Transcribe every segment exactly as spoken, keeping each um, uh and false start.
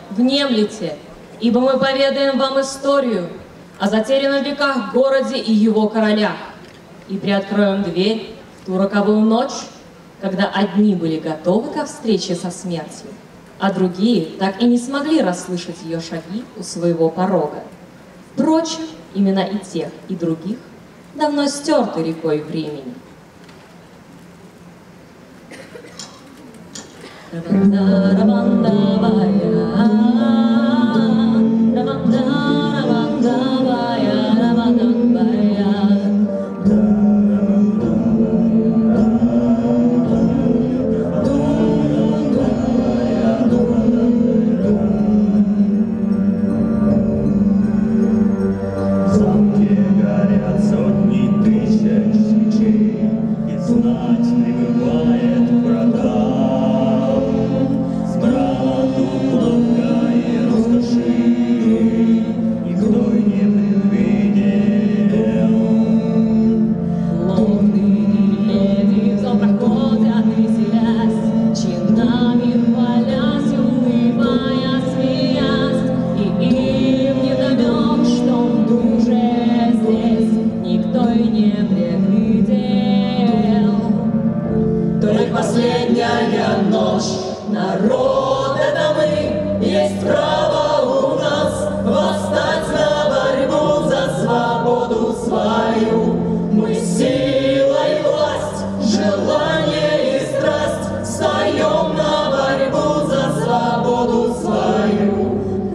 внемлите, ибо мы поведаем вам историю о затерянном в веках городе и его королях, и приоткроем дверь в ту роковую ночь, когда одни были готовы ко встрече со смертью, а другие так и не смогли расслышать ее шаги у своего порога. Впрочем, имена и тех, и других давно стерты рекой времени. Народ, это мы, есть право у нас восстать на борьбу за свободу свою. Мы сила и власть, желание и страсть встаем на борьбу за свободу свою.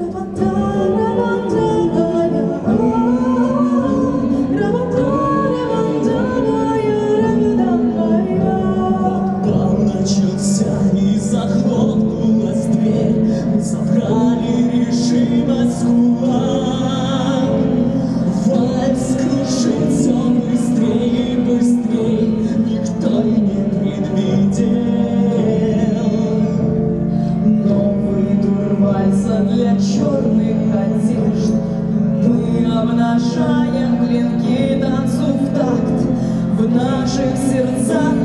Для черных одежд мы обнажаем клинки, танцу в такт. В наших сердцах